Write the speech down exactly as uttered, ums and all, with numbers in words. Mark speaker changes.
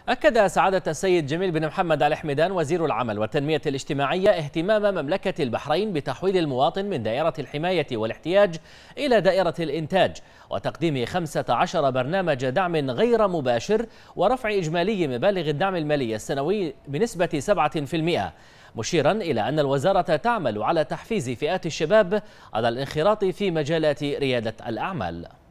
Speaker 1: أكد سعادة السيد جميل بن محمد آل حميدان وزير العمل والتنمية الاجتماعية اهتمام مملكة البحرين بتحويل المواطن من دائرة الحماية والاحتياج إلى دائرة الإنتاج، وتقديم خمسة عشر برنامج دعم غير مباشر ورفع إجمالي مبالغ الدعم المالي السنوي بنسبة سبعة بالمئة، مشيرا إلى أن الوزارة تعمل على تحفيز فئات الشباب على الانخراط في مجالات ريادة الأعمال.